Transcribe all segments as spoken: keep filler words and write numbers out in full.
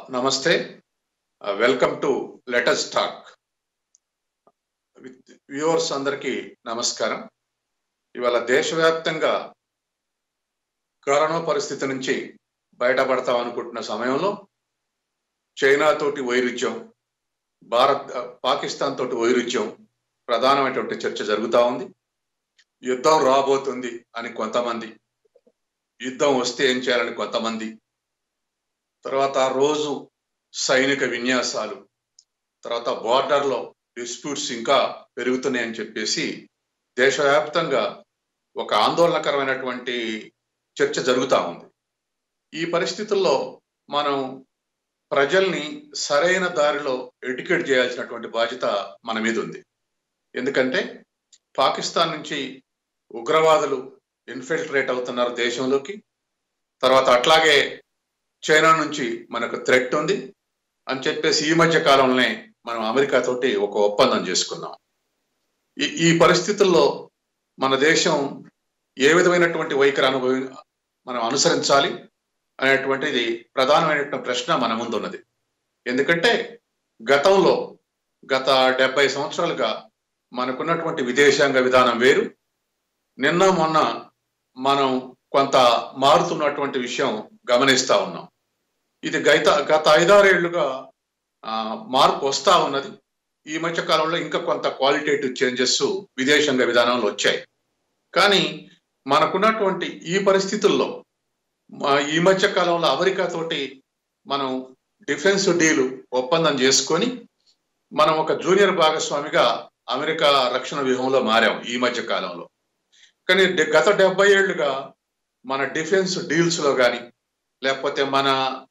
నమస్తే. Welcome to let us talk. Viewers అందరికీ నమస్కారం. ఇవాళ దేశవ్యాప్తంగా కరోనా పరిస్థితి నుంచి బయటపడతాం అనుకుంటున్న సమయంలో చైనా తోటి వైరుధ్యం, భారత్ పాకిస్తాన్ తోటి వైరుధ్యం ప్రధానమైనటువంటి చర్చ జరుగుతూ ఉంది. యుద్ధం రాబోతుంది అని కొంతమంది, యుద్ధం వస్తే ఏం చేయాలని కొంతమంది, తర్వాత రోజు సైనిక విన్యాసాలు, తర్వాత బార్డర్లో డిస్ప్యూట్స్ ఇంకా పెరుగుతున్నాయని చెప్పేసి దేశవ్యాప్తంగా ఒక ఆందోళనకరమైనటువంటి చర్చ జరుగుతూ ఉంది. ఈ పరిస్థితుల్లో మనం ప్రజల్ని సరైన దారిలో ఎడ్యుకేట్ చేయాల్సినటువంటి బాధ్యత మన మీద ఉంది. ఎందుకంటే పాకిస్తాన్ నుంచి ఉగ్రవాదులు ఇన్ఫిల్ట్రేట్ అవుతున్నారు దేశంలోకి. తర్వాత అట్లాగే చైనా నుంచి మనకు థ్రెట్ ఉంది అని చెప్పేసి ఈ మధ్య కాలంలోనే మనం అమెరికా తోటి ఒక ఒప్పందం చేసుకున్నాం. ఈ ఈ పరిస్థితుల్లో మన దేశం ఏ విధమైనటువంటి వైఖరి అనుభవి మనం అనుసరించాలి అనేటువంటిది ప్రధానమైనటువంటి ప్రశ్న మన ముందు ఉన్నది. ఎందుకంటే గతంలో గత డెబ్బై సంవత్సరాలుగా మనకున్నటువంటి విదేశాంగ విధానం వేరు. నిన్న మొన్న మనం కొంత మారుతున్నటువంటి విషయం గమనిస్తూ ఉన్నాం. ఇది గత గత ఐదారేళ్లుగా మార్పు వస్తూ ఉన్నది. ఈ మధ్య కాలంలో ఇంకా కొంత క్వాలిటేటివ్ చేంజెస్ విదేశాంగ విధానంలో వచ్చాయి. కానీ మనకున్నటువంటి ఈ పరిస్థితుల్లో ఈ మధ్య కాలంలో అమెరికా తోటి మనం డిఫెన్స్ డీల్ ఒప్పందం చేసుకొని మనం ఒక జూనియర్ భాగస్వామిగా అమెరికా రక్షణ వ్యూహంలో మారాం ఈ మధ్య కాలంలో. కానీ గత డెబ్బై ఏళ్లుగా మన డిఫెన్స్ డీల్స్ లో కానీ లేకపోతే మన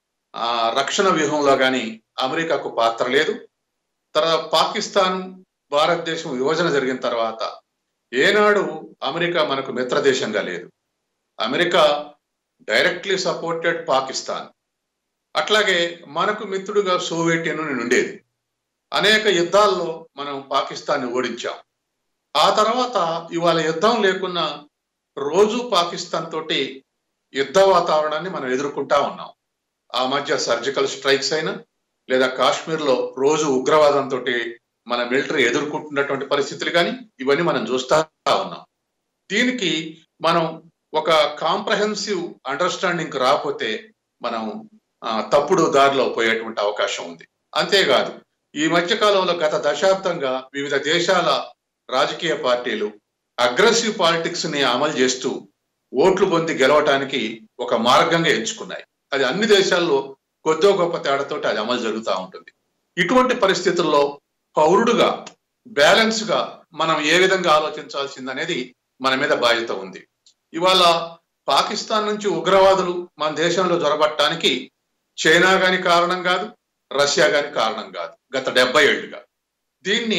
రక్షణ వ్యూహంలో కానీ అమెరికాకు పాత్ర లేదు. తర్వాత పాకిస్తాన్ భారతదేశం విభజన జరిగిన తర్వాత ఏనాడు అమెరికా మనకు మిత్ర దేశంగా లేదు. America directly supported Pakistan. అట్లాగే మనకు మిత్రుడుగా సోవియట్ యూనియన్ ఉండేది. అనేక యుద్ధాల్లో మనం పాకిస్తాన్ని ఓడించాం. ఆ తర్వాత ఇవాళ యుద్ధం లేకున్నా రోజు పాకిస్తాన్ తోటి యుద్ధ వాతావరణాన్ని మనం ఎదుర్కొంటా ఉన్నాం. ఆ మధ్య సర్జికల్ స్ట్రైక్స్ అయినా లేదా కాశ్మీర్లో రోజు ఉగ్రవాదంతో మన మిలిటరీ ఎదుర్కొంటున్నటువంటి పరిస్థితులు కానీ ఇవన్నీ మనం చూస్తా ఉన్నాం. దీనికి మనం ఒక కాంప్రహెన్సివ్ అండర్స్టాండింగ్ రాకపోతే మనం తప్పుడు దారిలో పోయేటువంటి అవకాశం ఉంది. అంతేకాదు ఈ మధ్య కాలంలో గత దశాబ్దంగా వివిధ దేశాల రాజకీయ పార్టీలు అగ్రెసివ్ పాలిటిక్స్ ని అమలు చేస్తూ ఓట్లు పొంది గెలవటానికి ఒక మార్గంగా ఎంచుకున్నాయి. అది అన్ని దేశాల్లో కొద్దో గొప్ప తేడాతోటి అది అమలు జరుగుతూ ఉంటుంది. ఇటువంటి పరిస్థితుల్లో పౌరుడుగా బ్యాలెన్స్ గా మనం ఏ విధంగా ఆలోచించాల్సిందనేది మన మీద బాధ్యత ఉంది. ఇవాళ పాకిస్తాన్ నుంచి ఉగ్రవాదులు మన దేశంలో జొరబట్టడానికి చైనా గాని కారణం కాదు, రష్యా గాని కారణం కాదు. గత డెబ్బై ఏళ్ళుగా దీన్ని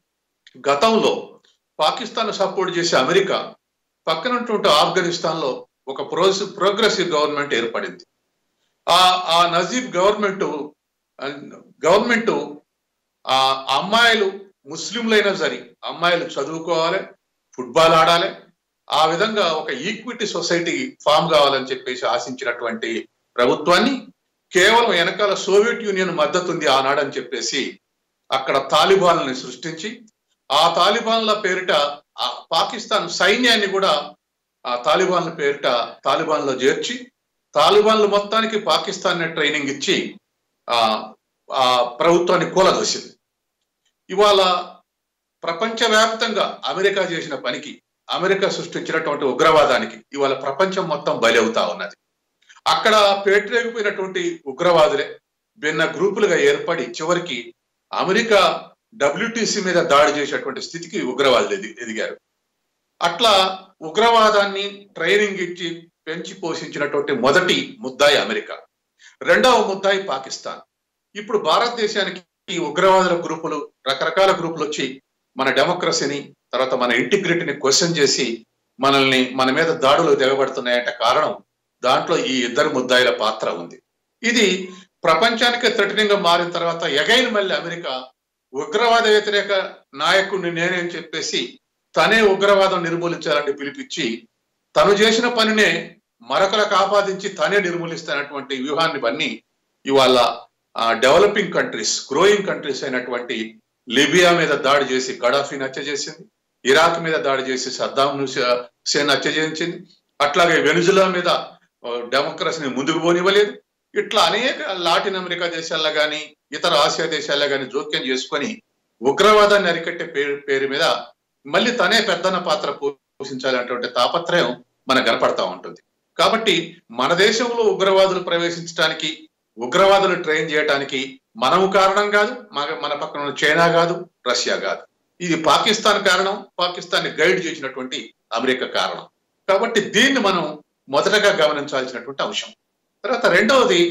గతంలో పాకిస్తాన్ సపోర్ట్ చేసే అమెరికా పక్కనటువంటి ఆఫ్ఘనిస్తాన్ లో ఒక ప్రోస్ ప్రోగ్రెసివ్ గవర్నమెంట్ ఏర్పడింది. ఆ ఆ నజీబ్ గవర్నమెంట్ గవర్నమెంట్ ఆ అమ్మాయిలు ముస్లింలైనా సరే అమ్మాయిలు చదువుకోవాలి, ఫుట్బాల్ ఆడాలి, ఆ విధంగా ఒక ఈక్విటీ సొసైటీ ఫామ్ కావాలని చెప్పేసి ఆశించినటువంటి ప్రభుత్వాన్ని కేవలం వెనకాల సోవియట్ యూనియన్ మద్దతు ఉంది ఆనాడని చెప్పేసి అక్కడ తాలిబాన్లని సృష్టించి ఆ తాలిబాన్ల పేరిట ఆ పాకిస్తాన్ సైన్యాన్ని కూడా ఆ తాలిబాన్ల పేరిట తాలిబాన్లో చేర్చి తాలిబాన్లు మొత్తానికి పాకిస్తాన్ ట్రైనింగ్ ఇచ్చి ఆ ఆ ప్రభుత్వాన్ని కూలదోసింది. ఇవాళ ప్రపంచవ్యాప్తంగా అమెరికా చేసిన పనికి, అమెరికా సృష్టించినటువంటి ఉగ్రవాదానికి ఇవాళ ప్రపంచం మొత్తం బలి అవుతా ఉన్నది. అక్కడ పేటరేగిపోయినటువంటి ఉగ్రవాదులే భిన్న గ్రూపులుగా ఏర్పడి చివరికి అమెరికా డబ్ల్యూటీసీ మీద దాడి చేసేటువంటి స్థితికి ఉగ్రవాదులు ఎది ఎదిగారు. అట్లా ఉగ్రవాదాన్ని ట్రైనింగ్ ఇచ్చి పెంచి పోషించినటువంటి మొదటి ముద్దాయి అమెరికా, రెండవ ముద్దాయి పాకిస్తాన్. ఇప్పుడు భారతదేశానికి ఈ ఉగ్రవాదుల గ్రూపులు, రకరకాల గ్రూపులు వచ్చి మన డెమోక్రసీని తర్వాత మన ఇంటిగ్రిటీని క్వశ్చన్ చేసి మనల్ని మన మీద దాడులు దిగబడుతున్నాయంటే కారణం దాంట్లో ఈ ఇద్దరు ముద్దాయిల పాత్ర ఉంది. ఇది ప్రపంచానికి థ్రెటనింగ్ గా మారిన తర్వాత ఎగైన్ మళ్ళీ అమెరికా ఉగ్రవాద వ్యతిరేక నాయకుడిని నేనేం చెప్పేసి తనే ఉగ్రవాదం నిర్మూలించాలని పిలిపించి తను చేసిన పనినే మరొకలకు ఆపాదించి తనే నిర్మూలిస్తున్నటువంటి వ్యూహాన్ని బన్ని ఇవాళ డెవలపింగ్ కంట్రీస్, గ్రోయింగ్ కంట్రీస్ అయినటువంటి లిబియా మీద దాడి చేసి గడాఫీని హత్య చేసింది, ఇరాక్ మీద దాడి చేసి సద్దాం హుసేన్ హత్య చేయించింది, అట్లాగే వెనుజులా మీద డెమోక్రసీని ముందుకు పోనివ్వలేదు. ఇట్లా అనేక లాటిన్ అమెరికా దేశాల్లో కానీ ఇతర ఆసియా దేశాల్లో కానీ జోక్యం చేసుకొని ఉగ్రవాదాన్ని అరికట్టే పేరు పేరు మీద మళ్ళీ తనే పెద్దన పాత్ర పోషించాలనేటువంటి తాపత్రయం మనకు కనపడతా ఉంటుంది. కాబట్టి మన దేశంలో ఉగ్రవాదులు ప్రవేశించడానికి, ఉగ్రవాదులు ట్రైన్ చేయడానికి మనము కారణం కాదు, మన పక్కన ఉన్న చైనా కాదు, రష్యా కాదు. ఇది పాకిస్తాన్ కారణం, పాకిస్తాన్ గైడ్ చేసినటువంటి అమెరికా కారణం. కాబట్టి దీన్ని మనం మొదటగా గమనించాల్సినటువంటి అంశం. తర్వాత రెండవది,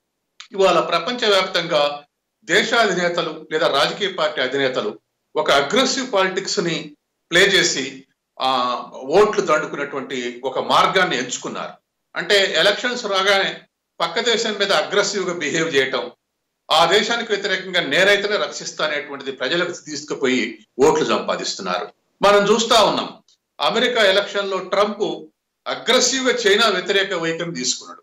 ఇవాళ ప్రపంచవ్యాప్తంగా దేశాధినేతలు లేదా రాజకీయ పార్టీ అధినేతలు ఒక అగ్రెసివ్ పాలిటిక్స్ ని ప్లే చేసి ఆ ఓట్లు దండుకున్నటువంటి ఒక మార్గాన్ని ఎంచుకున్నారు. అంటే ఎలక్షన్స్ రాగానే పక్క దేశం మీద అగ్రెసివ్ గా బిహేవ్ చేయటం, ఆ దేశానికి వ్యతిరేకంగా నేనైతేనే రక్షిస్తా అనేటువంటిది ప్రజలకు తీసుకుపోయి ఓట్లు సంపాదిస్తున్నారు. మనం చూస్తా ఉన్నాం, అమెరికా ఎలక్షన్ లో ట్రంప్ అగ్రెసివ్ గా చైనా వ్యతిరేక వైఖరిని తీసుకున్నాడు.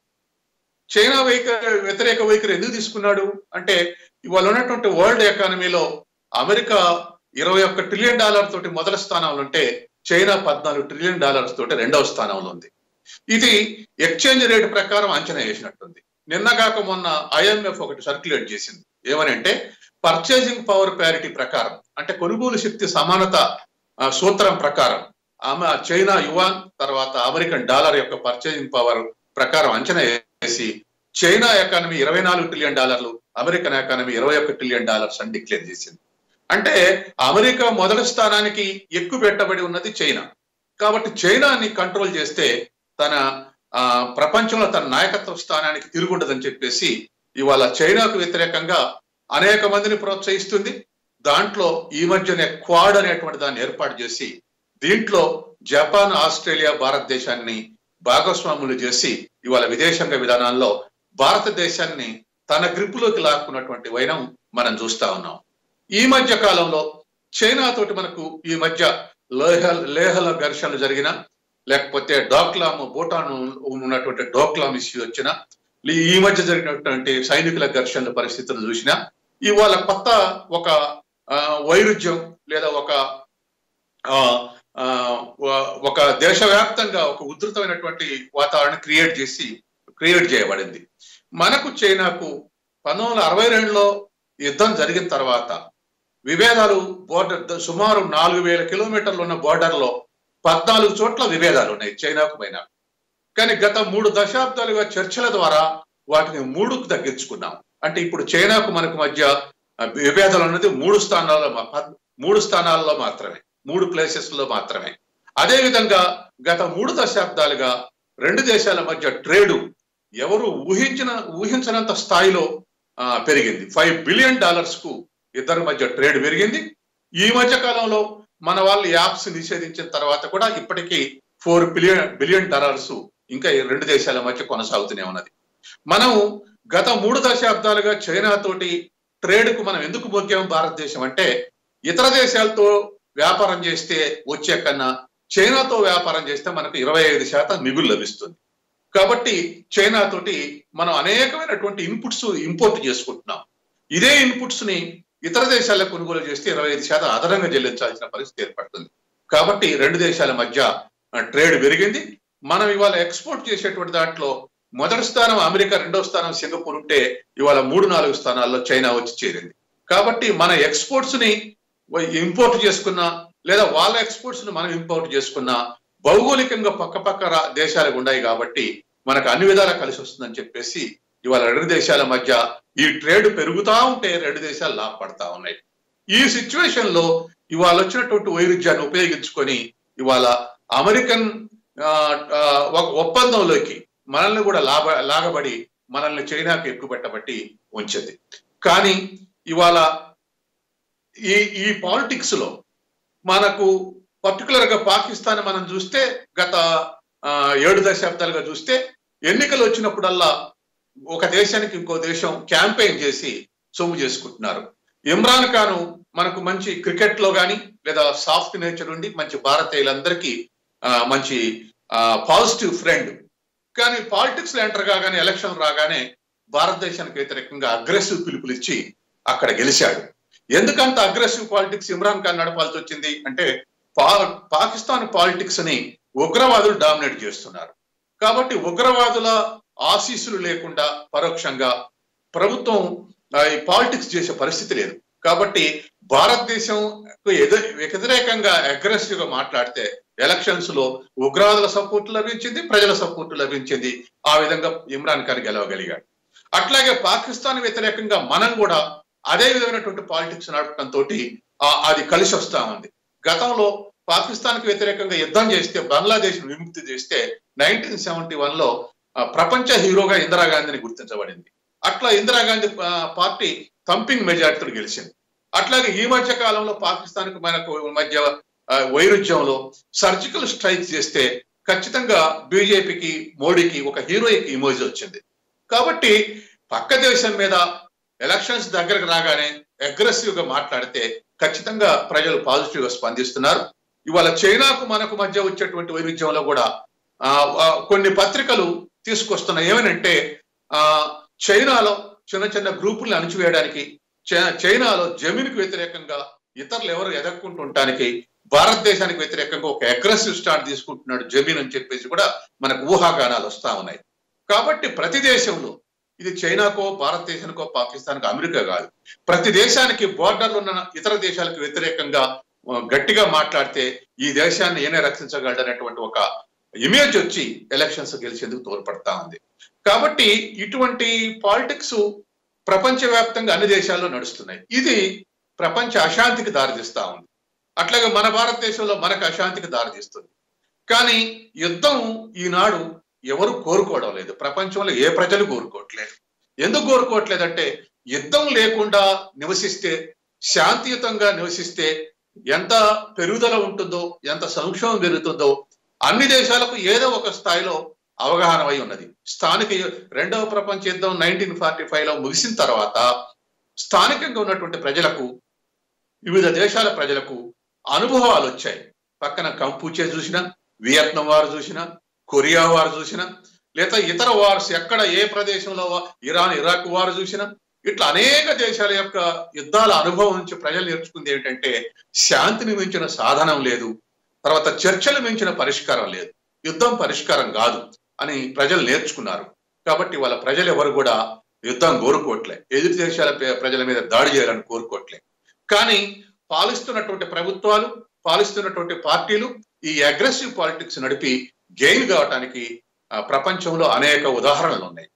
చైనా వైఖరి వ్యతిరేక వైఖరి ఎందుకు తీసుకున్నాడు అంటే, ఇవాళ ఉన్నటువంటి వరల్డ్ ఎకానమీలో అమెరికా ఇరవై ఒక్క ట్రిలియన్ డాలర్ తోటి మొదటి స్థానంలో ఉంటే చైనా పద్నాలుగు ట్రిలియన్ డాలర్స్ తోటి రెండవ స్థానంలో ఉంది. ఇది ఎక్స్చేంజ్ రేట్ ప్రకారం అంచనా వేసినట్టుంది. నిన్నగాక మొన్న ఐఎంఎఫ్ ఒకటి సర్క్యులేట్ చేసింది. ఏమని అంటే, పర్చేసింగ్ పవర్ ప్యారిటీ ప్రకారం, అంటే కొనుగోలు శక్తి సమానత సూత్రం ప్రకారం ఆమె చైనా యువాన్ తర్వాత అమెరికన్ డాలర్ యొక్క పర్చేసింగ్ పవర్ ప్రకారం అంచనా వేసి చైనా ఎకానమీ ఇరవై నాలుగు ట్రిలియన్ డాలర్లు, అమెరికన్ ఎకానమీ ఇరవై ఒక్క ట్రిలియన్ డాలర్స్ అని డిక్లేర్ చేసింది. అంటే అమెరికా మొదటి స్థానానికి ఎక్కువ పెట్టబడి ఉన్నది చైనా. కాబట్టి చైనాని కంట్రోల్ చేస్తే తన ఆ ప్రపంచంలో తన నాయకత్వ స్థానానికి తిరుగుండదని చెప్పేసి ఇవాళ చైనాకు వ్యతిరేకంగా అనేక మందిని ప్రోత్సహిస్తుంది. దాంట్లో ఈ మధ్యనే క్వాడ్ అనేటువంటి దాన్ని ఏర్పాటు చేసి దీంట్లో జపాన్, ఆస్ట్రేలియా, భారతదేశాన్ని భాగస్వాములు చేసి ఇవాళ విదేశాంగ విధానాల్లో భారతదేశాన్ని తన గ్రిప్పులోకి లాక్కున్నటువంటి వైనం మనం చూస్తా ఉన్నాం. ఈ మధ్య కాలంలో చైనా తోటి మనకు ఈ మధ్య లేహ లేహల ఘర్షణలు జరిగిన, లేకపోతే డోక్లాం భూటాన్ ఉన్నటువంటి డోక్లాం ఇష్యూ వచ్చిన, ఈ మధ్య జరిగినటువంటి సైనికుల ఘర్షణల పరిస్థితులు చూసినా ఇవాళ కొత్త ఒక వైరుధ్యం లేదా ఒక ఒక దేశవ్యాప్తంగా ఒక ఉధృతమైనటువంటి వాతావరణం క్రియేట్ చేసి క్రియేట్ చేయబడింది. మనకు చైనాకు పంతొమ్మిది వందల అరవై రెండులో యుద్ధం జరిగిన తర్వాత విభేదాలు బోర్డర్ సుమారు నాలుగు వేల కిలోమీటర్లు ఉన్న బోర్డర్ లో పద్నాలుగు చోట్ల విభేదాలు ఉన్నాయి చైనాకు పైన. కానీ గత మూడు దశాబ్దాలుగా చర్చల ద్వారా వాటిని మూడుకు తగ్గించుకున్నాం. అంటే ఇప్పుడు చైనాకు మనకు మధ్య విభేదాలు అన్నది మూడు స్థానాల్లో మూడు స్థానాల్లో మాత్రమే, మూడు ప్లేసెస్ లో మాత్రమే. అదే విధంగా గత మూడు దశాబ్దాలుగా రెండు దేశాల మధ్య ట్రేడు ఎవరు ఊహించిన ఊహించినంత స్థాయిలో పెరిగింది. ఫైవ్ బిలియన్ డాలర్స్ కు ఇద్దరి మధ్య ట్రేడ్ పెరిగింది. ఈ మధ్య కాలంలో మన వాళ్ళు యాప్స్ నిషేధించిన తర్వాత కూడా ఇప్పటికీ ఫోర్ బిలియన్ బిలియన్ డాలర్స్ ఇంకా రెండు దేశాల మధ్య కొనసాగుతూనే ఉన్నది. మనం గత మూడు దశాబ్దాలుగా చైనా తోటి ట్రేడ్ కు మనం ఎందుకు మొగ్గాం భారతదేశం అంటే, ఇతర దేశాలతో వ్యాపారం చేస్తే వచ్చే కన్నా చైనాతో వ్యాపారం చేస్తే మనకు ఇరవై ఐదు శాతం మిగులు లభిస్తుంది. కాబట్టి చైనా తోటి మనం అనేకమైనటువంటి ఇన్పుట్స్ ఇంపోర్ట్ చేసుకుంటున్నాం. ఇదే ఇన్పుట్స్ ని ఇతర దేశాలకు కొనుగోలు చేస్తే ఇరవై ఐదు శాతం అదనంగా చెల్లించాల్సిన పరిస్థితి ఏర్పడుతుంది. కాబట్టి రెండు దేశాల మధ్య ట్రేడ్ పెరిగింది. మనం ఇవాళ ఎక్స్పోర్ట్ చేసేటువంటి దాంట్లో మొదటి స్థానం అమెరికా, రెండో స్థానం సింగపూర్ ఉంటే ఇవాళ మూడు నాలుగు స్థానాల్లో చైనా వచ్చి చేరింది. కాబట్టి మన ఎక్స్పోర్ట్స్ ని ఇంపోర్ట్ చేసుకున్నా లేదా వాళ్ళ ఎక్స్పోర్ట్స్ ని మనం ఇంపోర్ట్ చేసుకున్నా భౌగోళికంగా పక్క పక్క దేశాలకు ఉన్నాయి కాబట్టి మనకు అన్ని విధాలా కలిసి వస్తుందని చెప్పేసి ఇవాళ రెండు దేశాల మధ్య ఈ ట్రేడ్ పెరుగుతా ఉంటే రెండు దేశాలు లాభపడతా ఉన్నాయి. ఈ సిచ్యువేషన్ లో ఇవాళ వచ్చినటువంటి వైరుధ్యాన్ని ఉపయోగించుకొని ఇవాళ అమెరికన్ ఒక ఒప్పందంలోకి మనల్ని కూడా లాభ లాగబడి మనల్ని చైనాకు ఎక్కువ పెట్టబట్టి ఉంచింది. కానీ ఇవాళ ఈ ఈ పాలిటిక్స్ లో మనకు పర్టికులర్ గా పాకిస్తాన్ మనం చూస్తే గత ఏడు దశాబ్దాలుగా చూస్తే ఎన్నికలు వచ్చినప్పుడల్లా ఒక దేశానికి ఇంకో దేశం క్యాంపెయిన్ చేసి సొమ్ము చేసుకుంటున్నారు. ఇమ్రాన్ ఖాన్ మనకు మంచి క్రికెట్ లో కానీ లేదా సాఫ్ట్ నేచర్ ఉండి మంచి భారతీయులందరికీ మంచి పాజిటివ్ ఫ్రెండ్. కానీ పాలిటిక్స్ లో ఎంటర్ కాగానే ఎలక్షన్ రాగానే భారతదేశానికి వ్యతిరేకంగా అగ్రెసివ్ పిలుపులు ఇచ్చి అక్కడ గెలిచాడు. ఎందుకంత అగ్రెసివ్ పాలిటిక్స్ ఇమ్రాన్ ఖాన్ నడపాల్సి వచ్చింది అంటే పా పాకిస్తాన్ పాలిటిక్స్ ని ఉగ్రవాదులు డామినేట్ చేస్తున్నారు. కాబట్టి ఉగ్రవాదుల ఆశీస్సులు లేకుండా పరోక్షంగా ప్రభుత్వం పాలిటిక్స్ చేసే పరిస్థితి లేదు. కాబట్టి భారతదేశం వ్యతిరేకంగా అగ్రెసివ్ గా మాట్లాడితే ఎలక్షన్స్ లో ఉగ్రవాదుల సపోర్ట్ లభించింది, ప్రజల సపోర్ట్ లభించింది. ఆ విధంగా ఇమ్రాన్ ఖాన్ గెలవగలిగాడు. అట్లాగే పాకిస్తాన్ వ్యతిరేకంగా మనం కూడా అదే విధమైనటువంటి పాలిటిక్స్ నడపడంతో అది కలిసి వస్తా ఉంది. గతంలో పాకిస్తాన్ కి వ్యతిరేకంగా యుద్ధం చేస్తే బంగ్లాదేశ్ విముక్తి చేస్తే నైన్టీన్ సెవెంటీ వన్ లో ప్రపంచ హీరోగా ఇందిరాగాంధీని గుర్తించబడింది. అట్లా ఇందిరాగాంధీ పార్టీ థంపింగ్ మెజార్టీతో గెలిచింది. అట్లాగే ఈ మధ్య కాలంలో పాకిస్తాన్ కు మనకు మధ్య వైరుధ్యంలో సర్జికల్ స్ట్రైక్ చేస్తే ఖచ్చితంగా బీజేపీకి మోడీకి ఒక హీరోయిక్ ఇమోజీ వచ్చింది. కాబట్టి పక్క దేశం మీద ఎలక్షన్స్ దగ్గరకు రాగానే అగ్రెసివ్ గా మాట్లాడితే ఖచ్చితంగా ప్రజలు పాజిటివ్ గా స్పందిస్తున్నారు. ఇవాళ చైనాకు మనకు మధ్య వచ్చేటువంటి వైరుధ్యంలో కూడా ఆ కొన్ని పత్రికలు తీసుకొస్తున్నాయి. ఏమనంటే ఆ చైనాలో చిన్న చిన్న గ్రూపుల్ని అణచివేయడానికి, చైనాలో జమీన్కు వ్యతిరేకంగా ఇతరులు ఎవరు ఎదక్కుంటుంటానికి భారతదేశానికి వ్యతిరేకంగా ఒక అగ్రెసివ్ స్టాండ్ తీసుకుంటున్నాడు జమీన్ అని చెప్పేసి కూడా మనకు ఊహాగానాలు వస్తా ఉన్నాయి. కాబట్టి ప్రతి దేశంలో ఇది చైనాకో భారతదేశానికో పాకిస్తాన్కో అమెరికా కాదు, ప్రతి దేశానికి బోర్డర్లు ఉన్న ఇతర దేశాలకు వ్యతిరేకంగా గట్టిగా మాట్లాడితే ఈ దేశాన్ని ఏనే రక్షించగలడు అనేటువంటి ఒక ఇమేజ్ వచ్చి ఎలక్షన్స్ గెలిచేందుకు తోడ్పడతా ఉంది. కాబట్టి ఇటువంటి పాలిటిక్స్ ప్రపంచవ్యాప్తంగా అన్ని దేశాల్లో నడుస్తున్నాయి. ఇది ప్రపంచ అశాంతికి దారితీస్తా ఉంది. అట్లాగే మన భారతదేశంలో మనకు అశాంతికి దారితీస్తుంది. కానీ యుద్ధం ఈనాడు ఎవరు కోరుకోవడం లేదు, ప్రపంచంలో ఏ ప్రజలు కోరుకోవట్లేదు. ఎందుకు కోరుకోవట్లేదంటే యుద్ధం లేకుండా నివసిస్తే, శాంతియుతంగా నివసిస్తే ఎంత పెరుగుదల ఉంటుందో, ఎంత సంక్షోభం జరుగుతుందో అన్ని దేశాలకు ఏదో ఒక స్థాయిలో అవగాహన అయి ఉన్నది. స్థానిక రెండవ ప్రపంచ యుద్ధం నైన్టీన్ ఫార్టీ ఫైవ్ లో ముగిసిన తర్వాత స్థానికంగా ఉన్నటువంటి ప్రజలకు, వివిధ దేశాల ప్రజలకు అనుభవాలు వచ్చాయి. పక్కన కంపూచే చూసినా, వియత్నాం వారు చూసినా, కొరియా వారు చూసినా, లేదా ఇతర వార్స్ ఎక్కడ ఏ ప్రదేశంలో ఇరాన్ ఇరాక్ వారు చూసినా, ఇట్లా అనేక దేశాల యొక్క యుద్ధాల అనుభవం నుంచి ప్రజలు నేర్చుకుంది ఏంటంటే శాంతిని మించిన సాధనం లేదు, తర్వాత చర్చలు మించిన పరిష్కారం లేదు, యుద్ధం పరిష్కారం కాదు అని ప్రజలు నేర్చుకున్నారు. కాబట్టి వాళ్ళ ప్రజలు ఎవరు కూడా యుద్ధం కోరుకోవట్లే, ఎదుటి దేశాల ప్రజల మీద దాడి చేయాలని కోరుకోవట్లే. కానీ పాలిస్తున్నటువంటి ప్రభుత్వాలు, పాలిస్తున్నటువంటి పార్టీలు ఈ అగ్రెసివ్ పాలిటిక్స్ నడిపి గెయిన్ కావటానికి ప్రపంచంలో అనేక ఉదాహరణలు ఉన్నాయి.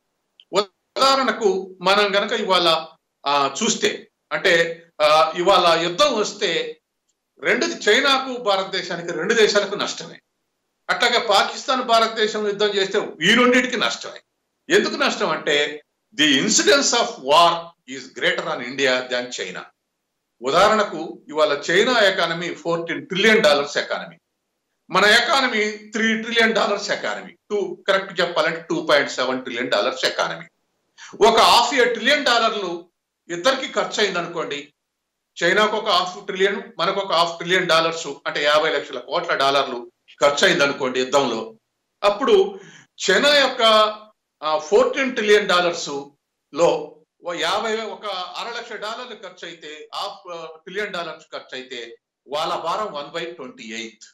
ఉదాహరణకు మనం గనక ఇవాళ ఆ చూస్తే అంటే ఆ ఇవాళ యుద్ధం వస్తే రెండు చైనాకు భారతదేశానికి రెండు దేశాలకు నష్టమే. అట్లాగే పాకిస్తాన్ భారతదేశం యుద్ధం చేస్తే ఈ రెండింటికి నష్టమే. ఎందుకు నష్టం అంటే the incidence of war is greater on India than China. ఉదాహరణకు ఇవాళ China economy fourteen trillion dollars economy, మన economy three trillion dollars economy, two correct చెప్పాలంటే two point seven trillion dollars economy. ఒక హాఫ్ ఏ ట్రిలియన్ డాలర్లు ఇద్దరికి ఖర్చు అయింది అనుకోండి, చైనాకు ఒక హాఫ్ ట్రిలియన్, మనకు ఒక హాఫ్ ట్రిలియన్ డాలర్స్ అంటే యాభై లక్షల కోట్ల డాలర్లు ఖర్చు అయింది అనుకోండి యుద్ధంలో. అప్పుడు చైనా యొక్క ఫోర్టీన్ ట్రిలియన్ డాలర్స్ లో యాభై ఒక అర లక్ష డాలర్లు ఖర్చు అయితే, హాఫ్ ట్రిలియన్ డాలర్స్ ఖర్చు అయితే వాళ్ళ భారం one by twenty eighth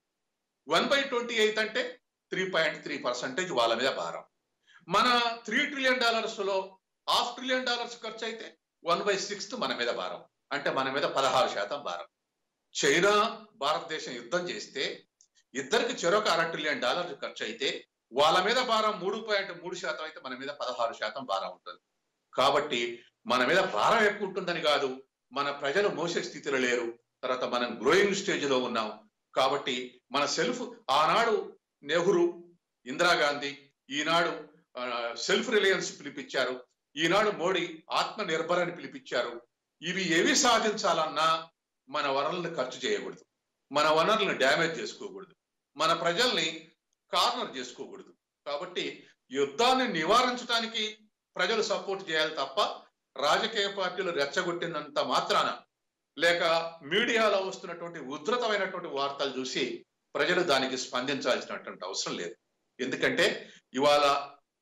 one by twenty eighth అంటే త్రీ పాయింట్ త్రీ పర్సెంటేజ్ వాళ్ళ మీద భారం. మన త్రీ ట్రిలియన్ డాలర్స్ లో హాఫ్ ట్రిలియన్ డాలర్స్ ఖర్చు అయితే వన్ బై సిక్స్త్ మన మీద భారం, అంటే మన మీద పదహారు శాతం భారం. చైనా భారతదేశం యుద్ధం చేస్తే ఇద్దరికి చెరొక అర ట్రిలియన్ డాలర్లు ఖర్చు అయితే వాళ్ళ మీద భారం మూడు పాయింట్ మూడు శాతం అయితే మన మీద పదహారు శాతం భారం ఉంటుంది. కాబట్టి మన మీద భారం ఎక్కువ ఉంటుందని కాదు, మన ప్రజలు మోసే స్థితిలో లేరు, తర్వాత మనం గ్రోయింగ్ స్టేజ్ లో ఉన్నాం. కాబట్టి మన సెల్ఫ్, ఆనాడు నెహ్రూ, ఇందిరాగాంధీ ఈనాడు సెల్ఫ్ రిలయన్స్ పిలిపించారు, ఈనాడు మోడీ ఆత్మ నిర్భర్ అని పిలిపించారు. ఇవి ఏవి సాధించాలన్నా మన వనరులను ఖర్చు చేయకూడదు, మన వనరులను డ్యామేజ్ చేసుకోకూడదు, మన ప్రజల్ని కార్నర్ చేసుకోకూడదు. కాబట్టి యుద్ధాన్ని నివారించడానికి ప్రజలు సపోర్ట్ చేయాలి తప్ప రాజకీయ పార్టీలు రెచ్చగొట్టినంత మాత్రాన, లేక మీడియాలో వస్తున్నటువంటి ఉధృతమైనటువంటి వార్తలు చూసి ప్రజలు దానికి స్పందించాల్సినటువంటి అవసరం లేదు. ఎందుకంటే ఇవాళ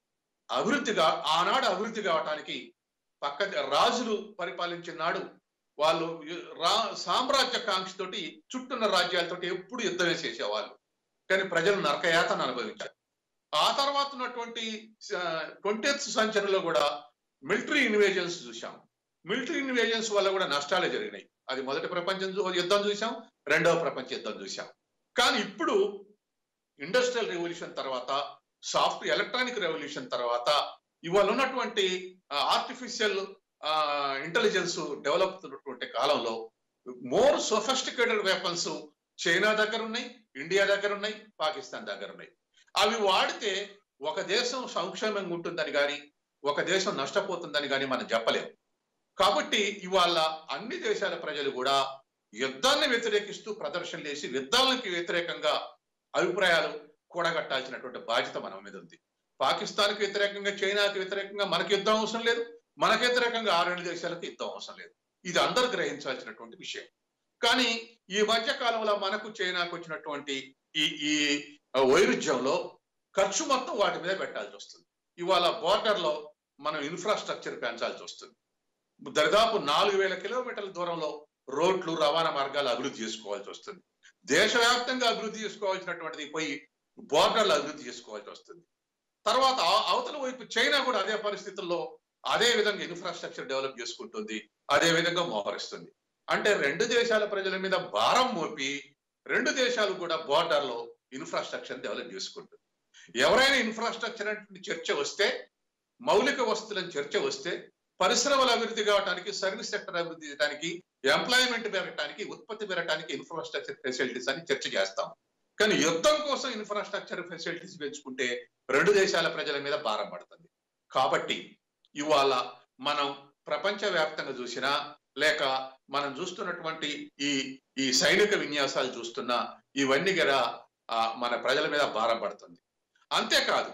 అభివృద్ధిగా ఆనాడు అభివృద్ధి కావటానికి పక్క రాజులు పరిపాలించిన నాడు వాళ్ళు రా సామ్రాజ్య కాంక్షతోటి చుట్టున్న రాజ్యాలతోటి ఎప్పుడు యుద్ధం చేసేవాళ్ళు, కానీ ప్రజలు నరకయాతను అనుభవించారు. ఆ తర్వాత ఉన్నటువంటి ట్వంటీయత్ సెంచరీలో కూడా మిలిటరీ ఇన్వేజన్స్ చూసాం. మిలిటరీ ఇన్వేజన్స్ వల్ల కూడా నష్టాలే జరిగినాయి. అది మొదటి ప్రపంచ యుద్ధం చూసాం, రెండవ ప్రపంచ యుద్ధం చూసాం. కానీ ఇప్పుడు ఇండస్ట్రియల్ రెవల్యూషన్ తర్వాత, సాఫ్ట్ ఎలక్ట్రానిక్ రెవల్యూషన్ తర్వాత, ఇవాళ ఉన్నటువంటి ఆర్టిఫిషియల్ ఇంటెలిజెన్స్ డెవలప్ అవుతున్నటువంటి కాలంలో మోర్ సొఫిస్టికేటెడ్ వెపన్స్ చైనా దగ్గర ఉన్నాయి, ఇండియా దగ్గర ఉన్నాయి, పాకిస్తాన్ దగ్గర ఉన్నాయి. అవి వాడితే ఒక దేశం సంక్షేమంగా ఉంటుందని కానీ ఒక దేశం నష్టపోతుందని కానీ మనం చెప్పలేము. కాబట్టి ఇవాళ అన్ని దేశాల ప్రజలు కూడా యుద్ధాన్ని వ్యతిరేకిస్తూ ప్రదర్శనలు చేసి యుద్ధాలకు వ్యతిరేకంగా అభిప్రాయాలు కూడగట్టాల్సినటువంటి బాధ్యత మన మీద ఉంది. పాకిస్తాన్కి వ్యతిరేకంగా, చైనాకి వ్యతిరేకంగా మనకి యుద్ధం అవసరం లేదు, మనకు వ్యతిరేకంగా ఆ రెండు దేశాలకు యుద్ధం అవసరం లేదు. ఇది అందరూ గ్రహించాల్సినటువంటి విషయం. కానీ ఈ మధ్య కాలంలో మనకు చైనాకు వచ్చినటువంటి ఈ ఈ వైరుధ్యంలో ఖర్చు మొత్తం వాటి మీద పెట్టాల్సి వస్తుంది. ఇవాళ బోర్డర్ లో మనం ఇన్ఫ్రాస్ట్రక్చర్ పెంచాల్సి వస్తుంది. దరిదాపు నాలుగు వేల కిలోమీటర్ల దూరంలో రోడ్లు, రవాణా మార్గాలు అభివృద్ధి చేసుకోవాల్సి వస్తుంది. దేశవ్యాప్తంగా అభివృద్ధి చేసుకోవాల్సినటువంటిది పోయి బోర్డర్లు అభివృద్ధి చేసుకోవాల్సి వస్తుంది. తర్వాత అవతల వైపు చైనా కూడా అదే పరిస్థితుల్లో అదే విధంగా ఇన్ఫ్రాస్ట్రక్చర్ డెవలప్ చేసుకుంటుంది, అదే విధంగా మోహరిస్తుంది. అంటే రెండు దేశాల ప్రజల మీద భారం మోపి రెండు దేశాలు కూడా బోర్డర్ లో ఇన్ఫ్రాస్ట్రక్చర్ డెవలప్ చేసుకుంటుంది. ఎవరైనా ఇన్ఫ్రాస్ట్రక్చర్ అంటే చర్చ వస్తే, మౌలిక వస్తువులను చర్చ వస్తే, పరిశ్రమల అభివృద్ధి కావడానికి, సర్వీస్ సెక్టర్ అభివృద్ధి చేయడానికి, ఎంప్లాయ్మెంట్ పెరగడానికి, ఉత్పత్తి పెరగడానికి ఇన్ఫ్రాస్ట్రక్చర్ ఫెసిలిటీస్ అని చర్చ చేస్తాం. కానీ యుద్ధం కోసం ఇన్ఫ్రాస్ట్రక్చర్ ఫెసిలిటీస్ పెంచుకుంటే రెండు దేశాల ప్రజల మీద భారం పడుతుంది. కాబట్టి ఇవాళ మనం ప్రపంచ వ్యాప్తంగా చూసినా, లేక మనం చూస్తున్నటువంటి ఈ ఈ సైనిక విన్యాసాలు చూస్తున్నా, ఇవన్నీ కూడా మన ప్రజల మీద భారం పడుతుంది. అంతేకాదు,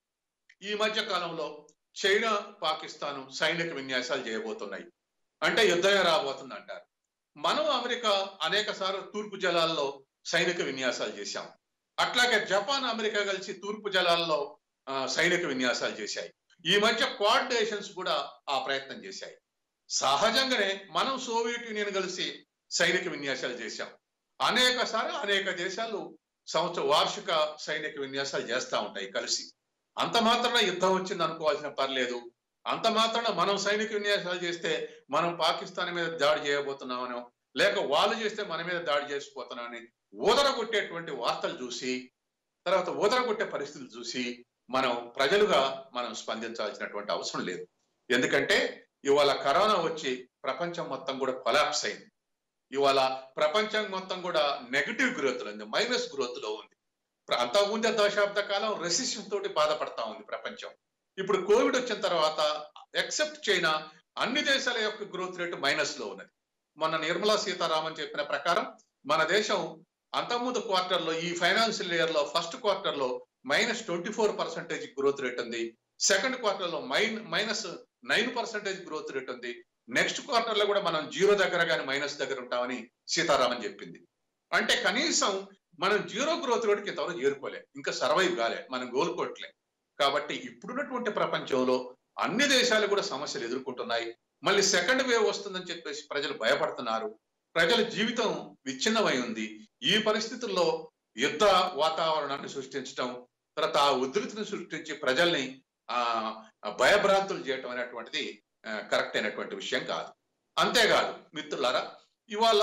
ఈ మధ్య కాలంలో చైనా, పాకిస్తాన్ సైనిక విన్యాసాలు చేయబోతున్నాయి. అంటే యుద్ధమే రాబోతుంది అంటారు. మనం అమెరికా అనేక సార్లు తూర్పు జలాల్లో సైనిక విన్యాసాలు చేశాం. అట్లాగే జపాన్, అమెరికా కలిసి తూర్పు జలాల్లో సైనిక విన్యాసాలు చేశాయి. ఈ మధ్య క్వాడ్ నేషన్స్ కూడా ఆ ప్రయత్నం చేశాయి. సహజంగానే మనం సోవియట్ యూనియన్ కలిసి సైనిక విన్యాసాలు చేశాం. అనేక సార్లు అనేక దేశాలు సంవత్సర వార్షిక సైనిక విన్యాసాలు చేస్తూ ఉంటాయి కలిసి. అంత మాత్రాన యుద్ధం వచ్చింది అనుకోవాల్సిన పర్లేదు. అంత మాత్రాన మనం సైనిక విన్యాసాలు చేస్తే మనం పాకిస్తాన్ మీద దాడి చేయబోతున్నామనో, లేక వాళ్ళు చేస్తే మన మీద దాడి చేసిపోతున్నామని ఊదరగొట్టేటువంటి వార్తలు చూసి, తర్వాత ఊదరగొట్టే పరిస్థితులు చూసి మనం ప్రజలుగా మనం స్పందించాల్సినటువంటి అవసరం లేదు. ఎందుకంటే ఇవాళ కరోనా వచ్చి ప్రపంచం మొత్తం కూడా కొలాప్స్ అయింది. ఇవాళ ప్రపంచం మొత్తం కూడా నెగటివ్ గ్రోత్ లో ఉంది, మైనస్ గ్రోత్ లో ఉంది. అంతకుముందే దశాబ్ద కాలం రెసిషన్ తోటి బాధపడతా ఉంది ప్రపంచం. ఇప్పుడు కోవిడ్ వచ్చిన తర్వాత ఎక్సెప్ట్ చైనా అన్ని దేశాల యొక్క గ్రోత్ రేటు మైనస్ లో ఉన్నది. మొన్న నిర్మలా సీతారామన్ చెప్పిన ప్రకారం మన దేశం అంతకుముందు క్వార్టర్ లో, ఈ ఫైనాన్షియల్ ఇయర్ లో ఫస్ట్ క్వార్టర్ లో minus twenty four percentage growth rate ఉంది. సెకండ్ క్వార్టర్ లో మైన్ minus nine percentage growth rate ఉంది. నెక్స్ట్ క్వార్టర్ లో కూడా మనం జీరో దగ్గర కానీ మైనస్ దగ్గర ఉంటామని సీతారామన్ చెప్పింది. అంటే కనీసం మనం జీరో గ్రోత్ రేట్కి ఇంతవరకు చేరుకోలే, ఇంకా సర్వైవ్ కాలే, మనం కోలుకోవట్లే. కాబట్టి ఇప్పుడున్నటువంటి ప్రపంచంలో అన్ని దేశాలు కూడా సమస్యలు ఎదుర్కొంటున్నాయి. మళ్ళీ సెకండ్ వేవ్ వస్తుందని చెప్పేసి ప్రజలు భయపడుతున్నారు. ప్రజల జీవితం విచ్ఛిన్నమై ఉంది. ఈ పరిస్థితుల్లో యుద్ధ వాతావరణాన్ని సృష్టించడం, తర్వాత ఆ ఉధృతిని సృష్టించి ప్రజల్ని ఆ భయభ్రాంతులు చేయటం అనేటువంటిది కరెక్ట్ అయినటువంటి విషయం కాదు. అంతేకాదు మిత్రులారా, ఇవాళ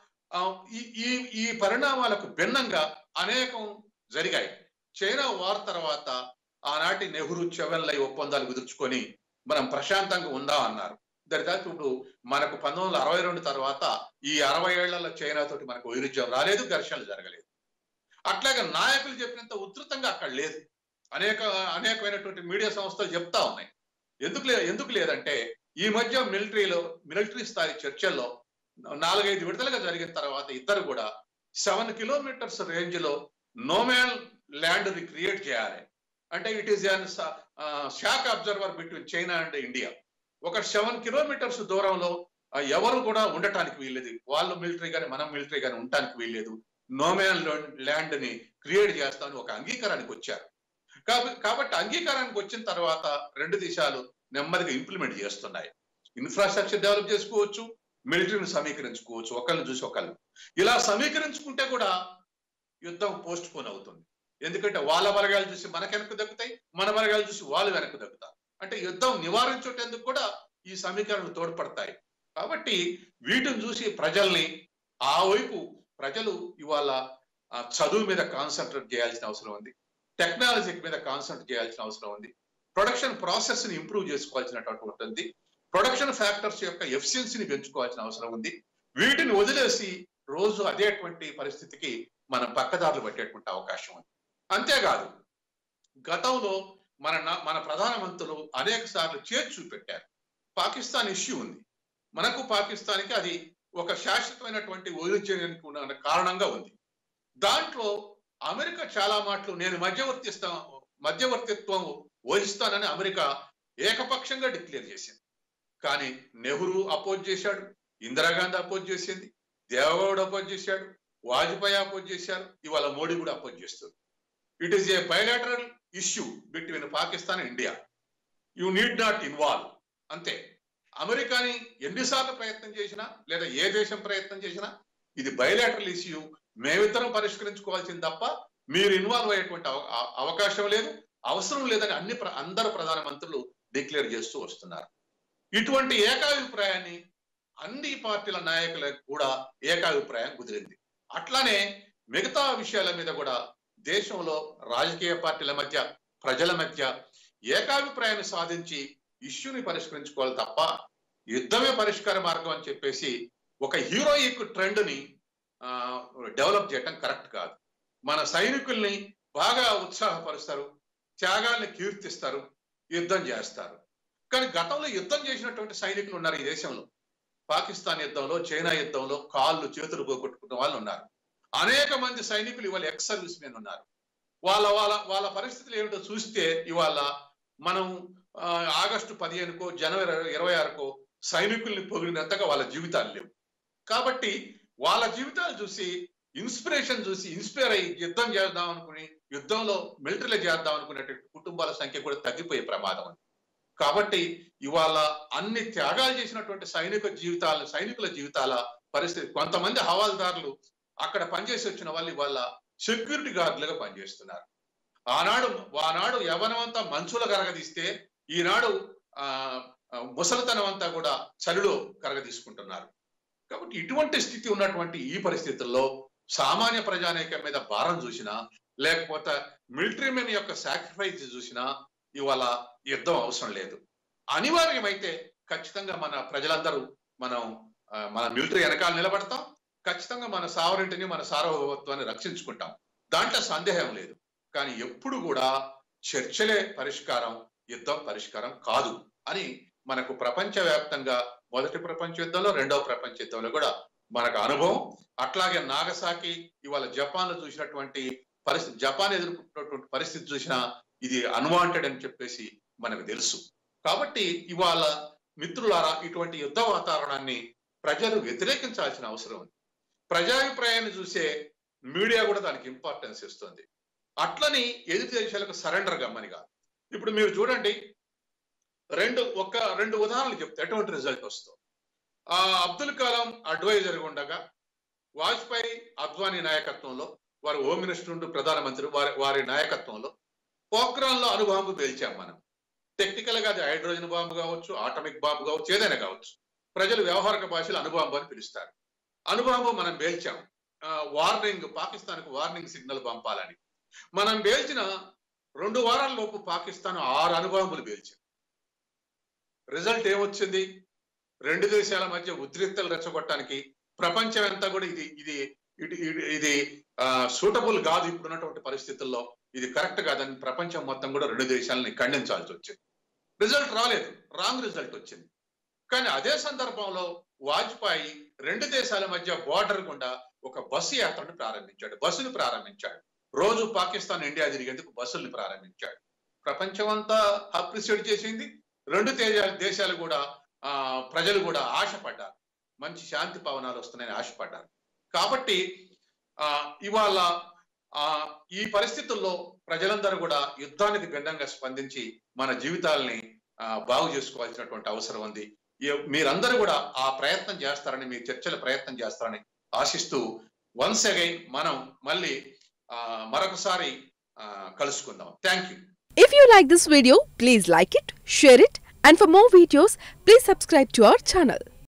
ఈ ఈ ఈ పరిణామాలకు భిన్నంగా అనేకం జరిగాయి. చైనా వార్ తర్వాత ఆనాటి నెహ్రూ చెవెన్లై ఒప్పందాలు కుదుర్చుకొని మనం ప్రశాంతంగా ఉందా అన్నారు. దరిదాపు ఇప్పుడు మనకు పంతొమ్మిది వందల అరవై రెండు తర్వాత ఈ అరవై ఏళ్లలో చైనా తోటి మనకు వైరుధ్యం రాలేదు, ఘర్షణలు జరగలేదు. అట్లాగే నాయకులు చెప్పినంత ఉధృతంగా అక్కడ లేదు. అనేక అనేకమైనటువంటి మీడియా సంస్థలు చెప్తా ఉన్నాయి. ఎందుకు లే ఎందుకు లేదంటే ఈ మధ్య మిలిటరీలో మిలిటరీ స్థాయి చర్చల్లో నాలుగైదు విడతలుగా జరిగిన తర్వాత ఇద్దరు కూడా సెవెన్ కిలోమీటర్స్ రేంజ్ లో నోమాన్ ల్యాండ్ ని క్రియేట్ చేయాలి. అంటే it is an shock absorber between China and India. ఒక సెవెన్ కిలోమీటర్స్ దూరంలో ఎవరు కూడా ఉండటానికి వీల్లేదు. వాళ్ళు మిలిటరీ కానీ మనం మిలిటరీ కానీ ఉండటానికి వీల్లేదు. నోమాన్ ల్యాండ్ ని క్రియేట్ చేస్తామని ఒక అంగీకారానికి వచ్చారు. కాబట్టి అంగీకారానికి వచ్చిన తర్వాత రెండు దేశాలు నెమ్మదిగా ఇంప్లిమెంట్ చేస్తున్నాయి. ఇన్ఫ్రాస్ట్రక్చర్ డెవలప్ చేసుకోవచ్చు, మిలిటరీని సమీకరించుకోవచ్చు, ఒకళ్ళని చూసి ఒకళ్ళు. ఇలా సమీకరించుకుంటే కూడా యుద్ధం పోస్ట్ పోన్ అవుతుంది. ఎందుకంటే వాళ్ళ బలగాలు చూసి మనకు వెనక్కు దక్కుతాయి, మన బలగాలు చూసి వాళ్ళు వెనక్కు దక్కుతారు. అంటే యుద్ధం నివారించేందుకు కూడా ఈ సమీకరణలు తోడ్పడతాయి. కాబట్టి వీటిని చూసి ప్రజల్ని ఆ వైపు ప్రజలు ఇవాళ చదువు మీద కాన్సన్ట్రేట్ చేయాల్సిన అవసరం ఉంది, టెక్నాలజీ మీద కాన్సన్ట్రేట్ చేయాల్సిన అవసరం ఉంది, ప్రొడక్షన్ ప్రాసెస్ ని ఇంప్రూవ్ చేసుకోవాల్సినటువంటి ఉంటుంది, ప్రొడక్షన్ ఫ్యాక్టర్స్ యొక్క ఎఫిషియన్సీని పెంచుకోవాల్సిన అవసరం ఉంది. వీటిని వదిలేసి రోజు అదేటువంటి పరిస్థితికి మనం పక్కదారులు పట్టేటువంటి అవకాశం ఉంది. అంతేకాదు, గతంలో మన మన ప్రధానమంత్రులు అనేక సార్లు చేర్చి చూపెట్టారు. పాకిస్తాన్ ఇష్యూ ఉంది, మనకు పాకిస్తాన్కి అది ఒక శాశ్వతమైనటువంటి వైరుధ్యానికి ఉన్న కారణంగా ఉంది. దాంట్లో అమెరికా చాలా మాటలు నేను మధ్యవర్తిస్తా మధ్యవర్తిత్వం వహిస్తానని అమెరికా ఏకపక్షంగా డిక్లేర్ చేసింది. కానీ నెహ్రూ అపోజ్ చేశాడు, ఇందిరాగాంధీ అపోజ్ చేసింది, దేవగౌడ అపోజ్ చేశాడు, వాజ్పేయి అపోజ్ చేశారు, ఇవాళ మోడీ కూడా అపోజ్ చేస్తుంది. It is a bilateral issue between Pakistan and India. You need not involve. అంతే. అమెరికాని ఎన్నిసార్లు ప్రయత్నం చేసినా లేదా ఏ దేశం ప్రయత్నం చేసినా ఇది బైలాటరల్ ఇష్యూ, మేమిద్దరం పరిష్కరించుకోవాల్సింది తప్ప మీరు ఇన్వాల్వ్ అయ్యేటువంటి అవకాశం లేదు, అవసరం లేదని అన్ని అందరు ప్రధానమంత్రులు డిక్లేర్ చేస్తూ వస్తున్నారు. ఇటువంటి ఏకాభిప్రాయాన్ని అన్ని పార్టీల నాయకులకు కూడా ఏకాభిప్రాయం కుదిరింది. అట్లానే మిగతా విషయాల మీద కూడా దేశంలో రాజకీయ పార్టీల మధ్య ప్రజల మధ్య ఏకాభిప్రాయాన్ని సాధించి ఇష్యూని పరిష్కరించుకోవాలి తప్ప యుద్ధమే పరిష్కార మార్గం అని చెప్పేసి ఒక హీరోయిక్ ట్రెండ్ ని ఆ డెవలప్ చేయటం కరెక్ట్ కాదు. మన సైనికుల్ని బాగా ఉత్సాహపరుస్తారు, త్యాగాల్ని కీర్తిస్తారు, యుద్ధం చేస్తారు. కానీ గతంలో యుద్ధం చేసినటువంటి సైనికులు ఉన్నారు ఈ దేశంలో. పాకిస్తాన్ యుద్ధంలో, చైనా యుద్ధంలో కాళ్ళు చేతులు పోగొట్టుకున్న వాళ్ళు ఉన్నారు. అనేక మంది సైనికులు ఇవాళ ఎక్స్ సర్వీస్ మెన్ ఉన్నారు. వాళ్ళ వాళ్ళ వాళ్ళ పరిస్థితులు ఏమిటో చూస్తే ఇవాళ మనం ఆగస్టు పదిహేనుకో జనవరి ఇరవై ఆరుకో సైనికుల్ని పొగిడినంతగా వాళ్ళ జీవితాలు లేవు. కాబట్టి వాళ్ళ జీవితాలు చూసి ఇన్స్పిరేషన్ చూసి ఇన్స్పైర్ అయ్యి యుద్ధం చేద్దాం అనుకుని యుద్ధంలో మిలిటరీలో చేద్దాం అనుకునేటువంటి కుటుంబాల సంఖ్య కూడా తగ్గిపోయే ప్రమాదం ఉంది. కాబట్టి ఇవాళ అన్ని త్యాగాలు చేసినటువంటి సైనిక జీవితాల సైనికుల జీవితాల పరిస్థితి, కొంతమంది హవాల్దారులు అక్కడ పనిచేసి వచ్చిన వాళ్ళు ఇవాళ సెక్యూరిటీ గార్డులుగా పనిచేస్తున్నారు. ఆనాడు ఆనాడు యవనమంతా మంచులో కరగదీస్తే ఈనాడు ఆ ముసలితనం అంతా కూడా చలిలో కరగదీసుకుంటున్నారు. కాబట్టి ఇటువంటి స్థితి ఉన్నటువంటి ఈ పరిస్థితుల్లో సామాన్య ప్రజానీకం మీద భారం చూసినా లేకపోతే మిలిటరీ మెన్ యొక్క సాక్రిఫైస్ చూసినా ఇవాళ యుద్ధం అవసరం లేదు. అనివార్యమైతే ఖచ్చితంగా మన ప్రజలందరూ మనం మన మిలిటరీ వెనకాల నిలబడతాం, ఖచ్చితంగా మన సావరింటిని మన సార్వభౌమత్వాన్ని రక్షించుకుంటాం, దాంట్లో సందేహం లేదు. కానీ ఎప్పుడు కూడా చర్చలే పరిష్కారం, యుద్ధం పరిష్కారం కాదు అని మనకు ప్రపంచవ్యాప్తంగా మొదటి ప్రపంచ యుద్ధంలో రెండవ ప్రపంచ యుద్ధంలో కూడా మనకు అనుభవం. అట్లాగే నాగసాకి ఇవాళ జపాన్ లో చూసినటువంటి పరిస్థితి, జపాన్ ఎదుర్కొన్నటువంటి పరిస్థితి చూసినా ఇది అన్వాంటెడ్ అని చెప్పేసి మనకు తెలుసు. కాబట్టి ఇవాళ మిత్రులారా ఇటువంటి యుద్ధ వాతావరణాన్ని ప్రజలు వ్యతిరేకించాల్సిన అవసరం ఉంది. ప్రజాభిప్రాయాన్ని చూసే మీడియా కూడా దానికి ఇంపార్టెన్స్ ఇస్తుంది. అట్లని ఎదుటి దేశాలకు సరెండర్ గమ్మని కాదు. ఇప్పుడు మీరు చూడండి, రెండు ఒక రెండు ఉదాహరణలు చెప్తే ఎటువంటి రిజల్ట్ వస్తుంది. ఆ అబ్దుల్ కలాం అడ్వైజర్ ఉండగా వాజ్పేయి అద్వానీ నాయకత్వంలో, వారు హోమ్ మినిస్టర్ ఉంటూ ప్రధానమంత్రి వారి వారి నాయకత్వంలో పోఖ్రాన్ లో అణుబాంబు పేల్చాం మనం. టెక్నికల్ గా అది హైడ్రోజన్ బాంబు కావచ్చు, ఆటమిక్ బాంబు కావచ్చు, ఏదైనా కావచ్చు. ప్రజలు వ్యవహారిక భాషలో అణుబాంబు అని పిలుస్తారు. అణుబాంబు మనం పేల్చాం. వార్నింగ్, పాకిస్తాన్ కు వార్నింగ్ సిగ్నల్ పంపాలని. మనం పేల్చిన రెండు వారాల లోపు పాకిస్తాన్ ఆరు అణుబాంబులు పేల్చింది. రిజల్ట్ ఏమొచ్చింది? రెండు దేశాల మధ్య ఉద్రిక్తలు రెచ్చగొట్టడానికి ప్రపంచం అంతా కూడా ఇది ఇది ఇది సూటబుల్ కాదు, ఇప్పుడున్నటువంటి పరిస్థితుల్లో ఇది కరెక్ట్ కాదని ప్రపంచం మొత్తం కూడా రెండు దేశాలని ఖండించాల్సి వచ్చింది. రిజల్ట్ రాలేదు, రాంగ్ రిజల్ట్ వచ్చింది. కానీ అదే సందర్భంలో వాజ్పేయి రెండు దేశాల మధ్య బోర్డర్ గుండా ఒక బస్సు యాత్రను ప్రారంభించాడు, బస్సును ప్రారంభించాడు. రోజు పాకిస్తాన్ ఇండియా తిరిగేందుకు బస్సుల్ని ప్రారంభించాడు. ప్రపంచం అంతా అప్రిషియేట్ చేసింది. రెండు దేశాలు కూడా ఆ ప్రజలు కూడా ఆశపడ్డారు, మంచి శాంతి పవనాలు వస్తున్నాయని ఆశపడ్డారు. కాబట్టి ఆ ఇవాళ ఆ ఈ పరిస్థితుల్లో ప్రజలందరూ కూడా యుద్ధానికి భిన్నంగా స్పందించి మన జీవితాలని బాగు చేసుకోవాల్సినటువంటి అవసరం ఉంది. మీరందరూ కూడా ఆ ప్రయత్నం చేస్తారని, మీ చర్చల ప్రయత్నం చేస్తారని ఆశిస్తూ వన్స్ అగైన్ మనం మళ్ళీ మరొకసారి కలుసుకుందాం. Thank you. If you like this video, please like it, share it, and for more videos, please subscribe to our channel.